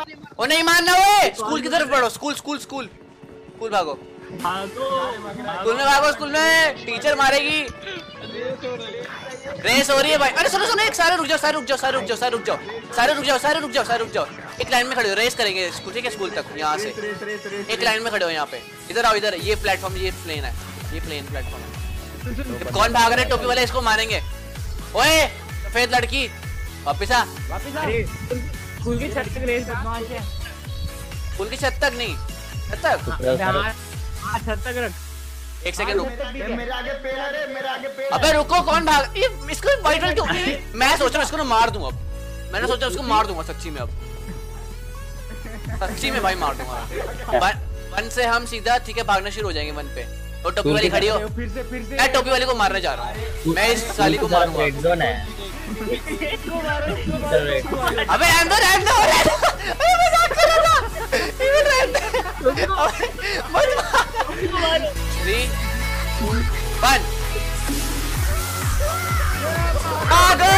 ओ नहीं मारना ओए, स्कूल की तरफ बढ़ो, स्कूल स्कूल स्कूल स्कूल भागो, स्कूल में भागो, स्कूल में टीचर मारेगी। रेस हो रही है भाई। अरे सुनो सुनो, एक सारे रुक जाओ, सारे रुक जाओ, सारे रुक जाओ, सारे रुक जाओ, सारे रुक जाओ, सारे रुक जाओ, सारे रुक जाओ। एक लाइन में खड़े हो, रेस करेंगे स्कूल, ठीक है, स्कूल तक यहाँ से एक लाइन में खड़े हो। यहाँ पे इधर आओ, इधर। ये प्लेटफॉर्म, ये प्लेन है, ये प्लेन प्लेटफॉर्म है। कौन भाग रहा है? टोपी वाले, इसको मारेंगे। ओए सफेद लड़की वापिस आ। स्कूल की छत तक रेस बदमाश है। स्कूल की छत तक नहीं, छत तक, हां छत तक रख। एक सेकंड रुक, मेरे आगे पेड़ है, मेरे आगे पेड़। अबे रुको, कौन भाग? ये इसको वाइट वाली टोपी। मैं सोच रहा हूँ इसको ना मार दूं। अब मैंने सोचा उसको मार दूंगा सच्ची में, अब सच्ची में भाई मार दूंगा। वन से हम सीधा, ठीक है, भागना शुरू हो जाएंगे वन पे। और टोपी वाली खड़ी हो, फिर से मैं टोपी वाली को मारने जा रहा हूँ। मैं इस साली को मारूंगा। रेड जोन है। अबे अंदर अंदर, अरे मजाक कर रहा था। इवन रहते मत 3 1 आगो।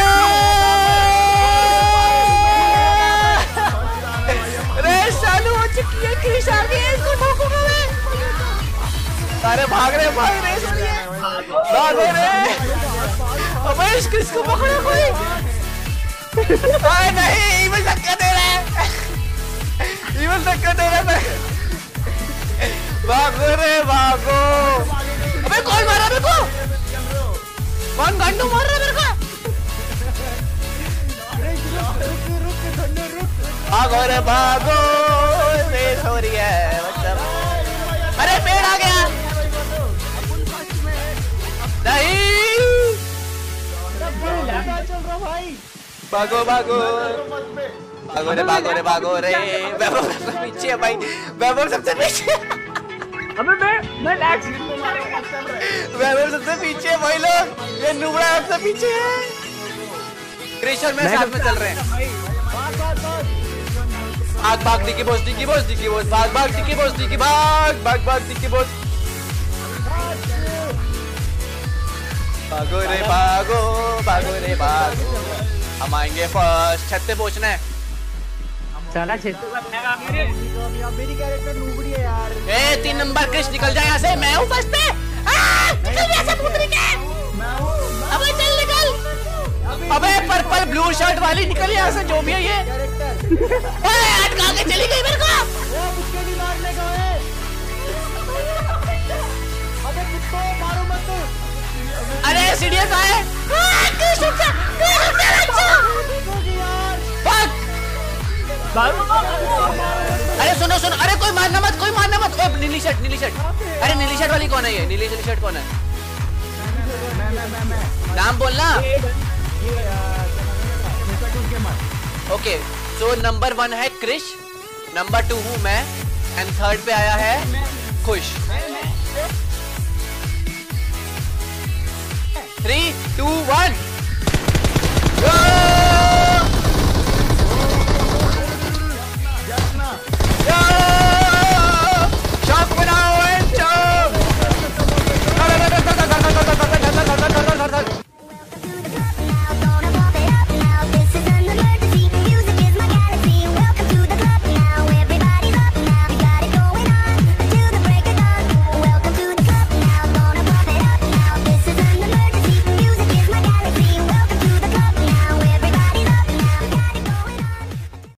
रेस चालू हो चुकी है, क्रिश आ गई है, इसको ठोकूंगा मैं। सारे भाग रहे, भाग रेस हो रही है, भागो रे। अबे इस क्रिश को पकड़ो कोई। अरे नहीं, इवन धक्का दे रहा है, इवन धक्का दे रहा है। भागो रे भागो। अबे कौन मारा मेरे को? कौन गांडू मार रहा है मेरे को? भागो रे भागो, रेस हो रही है मतलब। अरे पेड़ आ गया। नहीं, भागो भागो भागो रे, भागो रे, भागो रे। वैभव सबसे पीछे है भाई, वैभव सबसे पीछे। अबे मैं लैग। वैभव सबसे पीछे है भाई लोग, ये नुबड़ा सबसे पीछे है। क्रिश में साथ में चल रहे हैं। भाग भाग Dicky boss, Dicky boss, Dicky boss, भाग भाग डिकी बॉस, डिकी भाग भाग भाग डिकी बॉस। भागो रे भागो, भागो रे भागो, हम आएंगे फर्स्ट। छत पे पहुंचना है। साला छत पे बैग आ गया रे। मेरी कैरेक्टर नूबड़ी है यार। ए 3 नंबर क्रिश निकल जा यहाँ से, मैं हूँ फर्स्ट पे। निकल यहाँ से पुत्री के। अबे चल निकल। अबे पर्पल ब्लू शर्ट वाली निकल यहाँ से, जो भी है ये। अटका के चली गई मेरे को। मुझके भी मारने का है। अबे कुत्तो मारो मत। अरे सीरियस आए। अरे सुनो सुनो, अरे कोई मारना मत, कोई मारना मत। नीली शर्ट, नीली शर्ट। अरे नीली शर्ट वाली कौन है? ये नीली शर्ट कौन है? नाम बोलना। ओके, सो नंबर 1 है क्रिश, नंबर 2 हूँ मैं, एंड थर्ड पे आया है खुश। 3 2 1 गो।